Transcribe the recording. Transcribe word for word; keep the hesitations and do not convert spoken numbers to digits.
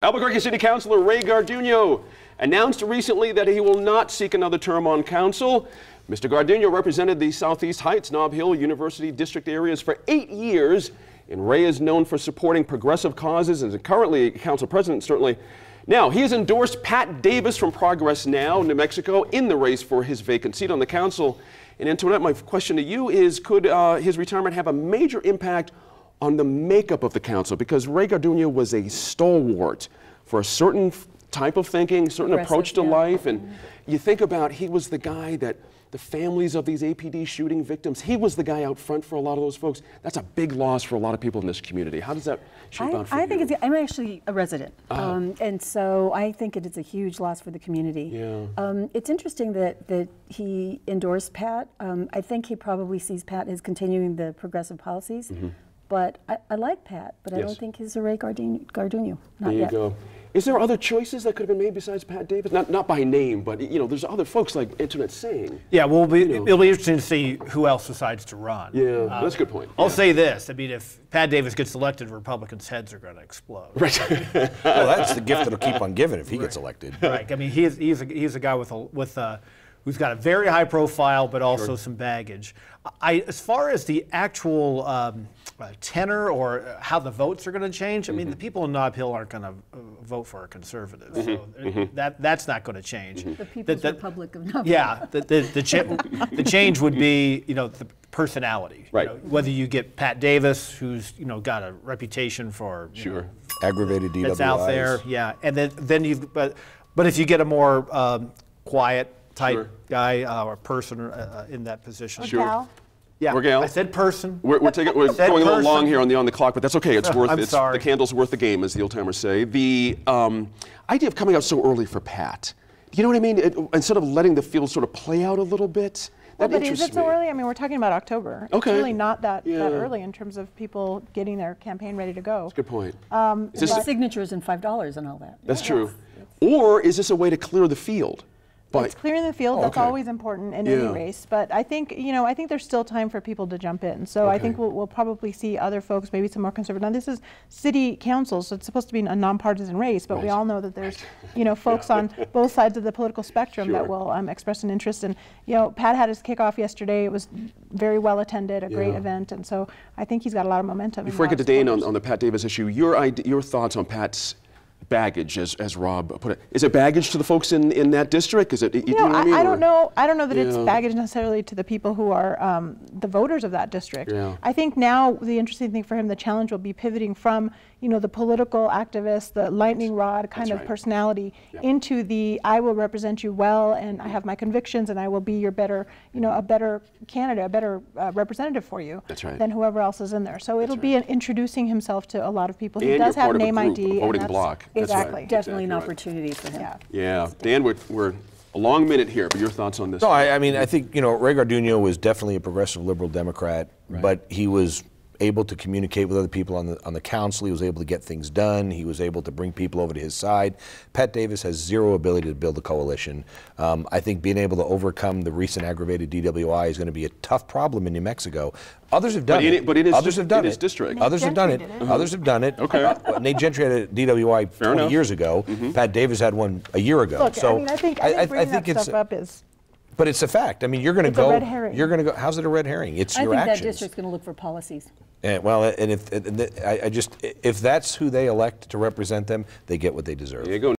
Albuquerque City Councilor Ray Garduno announced recently that he will not seek another term on council. Mister Garduno represented the Southeast Heights, Nob Hill, University District areas for eight years, and Ray is known for supporting progressive causes and is currently council president, certainly. Now, he has endorsed Pat Davis from Progress Now, New Mexico, in the race for his vacant seat on the council. And Antoinette, my question to you is, could uh, his retirement have a major impact on the makeup of the council? Because Ray Garduno was a stalwart for a certain type of thinking, certain approach to yeah. life. And mm-hmm. you think about, he was the guy that the families of these A P D shooting victims, he was the guy out front for a lot of those folks. That's a big loss for a lot of people in this community. How does that shape I, out for I you? think it's, I'm actually a resident. Uh-huh. um, and so I think it is a huge loss for the community. Yeah. Um, it's interesting that, that he endorsed Pat. Um, I think he probably sees Pat as continuing the progressive policies. Mm-hmm. But I, I like Pat, but yes. I don't think he's a Ray Garduno. Garduno not there you yet. go. Is there other choices that could have been made besides Pat Davis? Not not by name, but you know, there's other folks like Antoinette saying. Yeah, well, it'll be, you know. it'll be interesting to see who else decides to run. Yeah, uh, that's a good point. I'll yeah. say this: I mean, if Pat Davis gets elected, Republicans' heads are going to explode. Right. Well, that's the gift that'll keep on giving if he right. gets elected. Right. I mean, he's he's a, he's a guy with a with a. who's got a very high profile, but also sure. some baggage. I, as far as the actual um, uh, tenor or how the votes are going to change, I mean, mm-hmm. the people in Nob Hill aren't going to uh, vote for a conservative, mm-hmm. so mm-hmm. that that's not going to change. Mm-hmm. The People's the, the, Republic of Nob Hill. Yeah, the the, the, cha the change would be, you know, the personality. Right. You know, whether you get Pat Davis, who's you know got a reputation for you sure know, aggravated D W Is. That's out there, yeah, and then then you've but but if you get a more um, quiet type sure. guy uh, or person uh, in that position. Sure. Gal? Yeah, Gal? I said person. We're, we're, taking, we're going person. a little long here on the on the clock, but that's okay. It's worth I'm it's, sorry. The candle's worth the game, as the old timers say. The um, idea of coming out so early for Pat, you know what I mean? It, instead of letting the field sort of play out a little bit. Well, That but is it so me. early? I mean, we're talking about October. Okay. It's really not that, yeah. that early in terms of people getting their campaign ready to go. That's a good point. Um, is this signatures and five dollars and all that. That's yeah. true. Yes. Or is this a way to clear the field? But it's clearing the field. Oh, That's okay. always important in yeah. any race. But I think, you know, I think there's still time for people to jump in. So okay. I think we'll, we'll probably see other folks, maybe some more conservative. Now, this is city council, so it's supposed to be a nonpartisan race. But right. we all know that there's, you know, folks yeah. on both sides of the political spectrum sure. that will um, express an interest. And, you know, Pat had his kickoff yesterday. It was very well attended, a yeah. great event. And so I think he's got a lot of momentum. Before I get to Dane on, on the Pat Davis issue, your idea, your thoughts on Pat's baggage, as, as Rob put it. Is it baggage to the folks in, in that district? Is it? You, you know, know I, I, mean, I don't know. I don't know that yeah. it's baggage necessarily to the people who are um, the voters of that district. Yeah. I think now the interesting thing for him, the challenge will be pivoting from, you know, the political activist, the lightning rod kind That's of right. personality yep. into the I will represent you well, and I have my convictions, and I will be your better, you know, a better candidate, a better uh, representative for you That's right. than whoever else is in there. So it'll right. be an introducing himself to a lot of people. He and does you're have part name of a group, I D. a voting and block. That's That's exactly. right. Definitely Exactly an right. opportunity for him. Yeah. Yeah. Dan, we're, we're a long minute here, but your thoughts on this? No, I, I mean, I think, you know, Ray Garduno was definitely a progressive liberal Democrat, right. but he was able to communicate with other people on the on the council. He was able to get things done. He was able to bring people over to his side. Pat Davis has zero ability to build a coalition. Um, I think being able to overcome the recent aggravated D W I is going to be a tough problem in New Mexico. Others have done but it. it. But it is Others have done in it. his district. Others have done it. it. Uh-huh. Others have done it. Okay. Uh, Nate Gentry had a D W I Fair twenty enough. years ago. Mm-hmm. Pat Davis had one a year ago. Look, so I mean, I think, I think I, bringing I think that it's, stuff up is. But it's a fact. I mean, you're going to It's a go. red herring. You're going to go. How's it a red herring? It's I your think actions. that district's going to look for policies. And, well, and if and I, I just if that's who they elect to represent them, they get what they deserve. There you go.